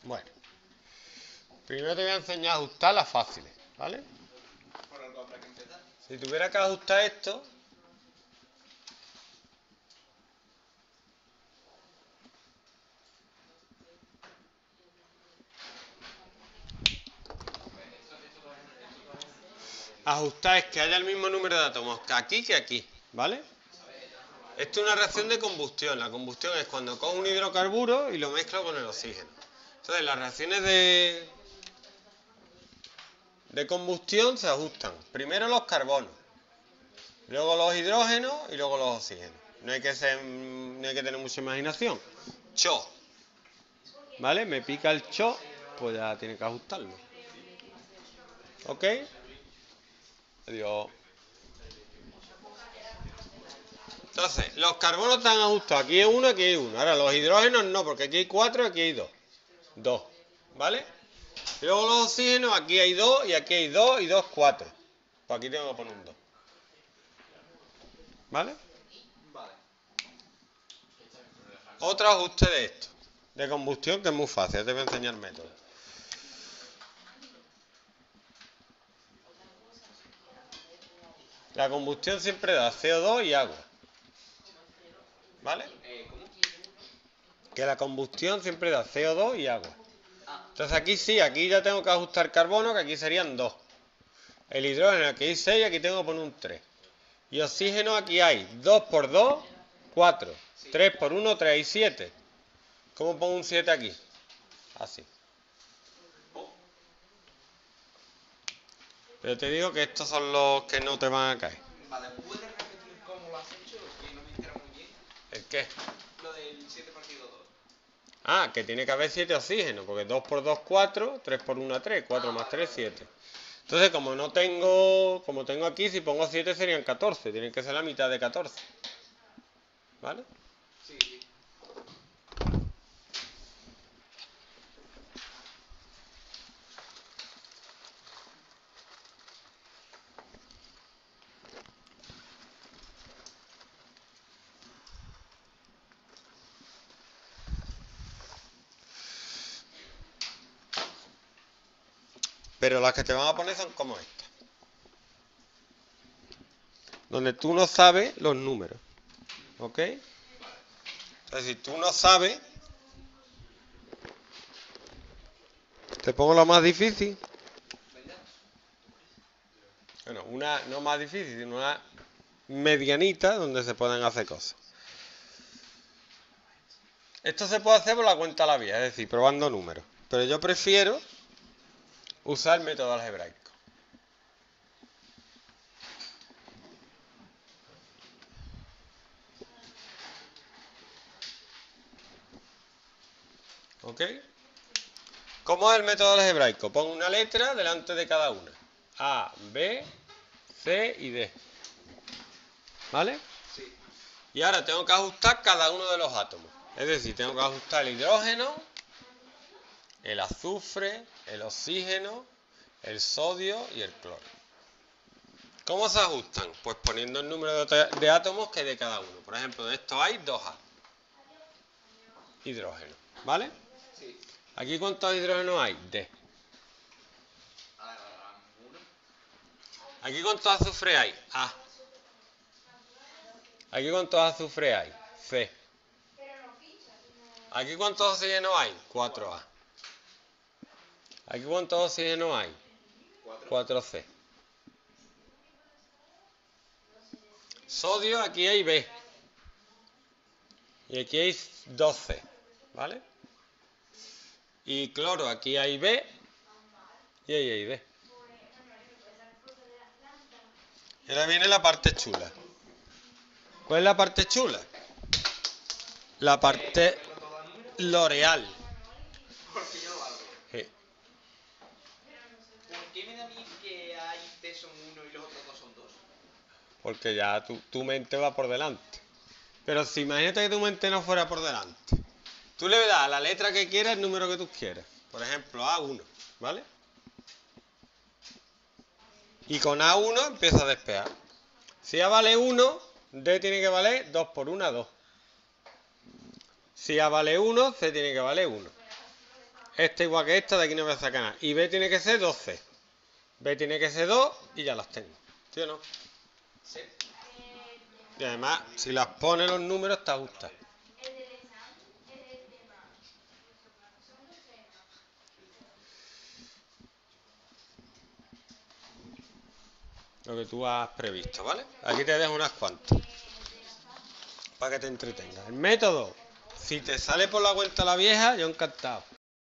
Bueno, primero te voy a enseñar a ajustar las fáciles, ¿vale? Por algo habrá que empezar. Si tuviera que ajustar esto, ajustar es que haya el mismo número de átomos que aquí, ¿vale? Esto es una reacción de combustión. La combustión es cuando cojo un hidrocarburo y lo mezclo con el oxígeno. Entonces, las reacciones de combustión se ajustan. Primero los carbonos, luego los hidrógenos y luego los oxígenos. No hay que tener mucha imaginación. Cho, ¿vale? Me pica el cho, pues ya tiene que ajustarlo. ¿Ok? Adiós. Entonces, los carbonos están ajustados. Aquí hay uno, aquí hay uno. Ahora, los hidrógenos no, porque aquí hay 4 y aquí hay 2. 2, ¿vale? Y luego los oxígenos, aquí hay 2 y aquí hay 2 y 2, 4. Pues aquí tengo que poner un 2. ¿Vale? Vale. Otro ajuste de esto, de combustión, que es muy fácil. Te voy a enseñar el método. La combustión siempre da CO2 y agua. ¿Vale? ¿Cómo? Que la combustión siempre da CO2 y agua. Ah. Entonces aquí sí, aquí ya tengo que ajustar carbono, que aquí serían 2. El hidrógeno aquí hay 6 y aquí tengo que poner un 3. Y oxígeno aquí hay 2 por 2, 4. 3 por 1, 3 y 7. ¿Cómo pongo un 7 aquí? Así. Pero te digo que estos son los que no te van a caer. Vale, ¿puedes repetir cómo lo has hecho? Que no me entero muy bien. ¿El qué? Lo del 7 partido 2. Ah, que tiene que haber 7 oxígenos, porque 2 por 2, 4, 3 por 1, 3, 4 más 3, 7. Entonces, como tengo aquí, si pongo 7 serían 14, tienen que ser la mitad de 14. ¿Vale? Sí. Pero las que te van a poner son como estas. Donde tú no sabes los números. ¿Ok? Entonces, si tú no sabes, te pongo la más difícil. Bueno, una no más difícil, sino una medianita donde se pueden hacer cosas. Esto se puede hacer por la cuenta a la vía, es decir, probando números. Pero yo prefiero usar el método algebraico. ¿Ok? ¿Cómo es el método algebraico? Pongo una letra delante de cada una. A, B, C y D. ¿Vale? Sí. Y ahora tengo que ajustar cada uno de los átomos. Es decir, tengo que ajustar el hidrógeno, el azufre, el oxígeno, el sodio y el cloro. ¿Cómo se ajustan? Pues poniendo el número de átomos que hay de cada uno. Por ejemplo, de estos hay 2A. Hidrógeno. ¿Vale? Sí. ¿Aquí cuántos hidrógenos hay? D. Uno. ¿Aquí cuántos azufre hay? A. ¿Aquí cuántos azufre hay? C. ¿Aquí cuántos oxígenos hay? 4A. ¿Aquí cuántos oxígenos hay? 4C. Sodio, aquí hay B. Y aquí hay 2C. ¿Vale? Y cloro, aquí hay B. Y ahí hay D. Y ahora viene la parte chula. ¿Cuál es la parte chula? La parte L'Oreal. Porque yo lo hago. Sí. ¿Por qué me da a mí que A y T son 1 y los otros 2 son 2? Porque ya tu mente va por delante. Pero si imagínate que tu mente no fuera por delante. Tú le das a la letra que quieras el número que tú quieras. Por ejemplo, A1, ¿vale? Y con A1 empieza a despejar. Si A vale 1, D tiene que valer 2 por 1, 2. Si A vale 1, C tiene que valer 1. Esta igual que esta, de aquí no voy a sacar nada. Y B tiene que ser 12. B tiene que ser 2 y ya las tengo. ¿Sí o no? Sí. Y además, si las pones los números, te gusta. Lo que tú has previsto, ¿vale? Aquí te dejo unas cuantas. Para que te entretengas. El método. Si te sale por la cuenta la vieja, yo encantado.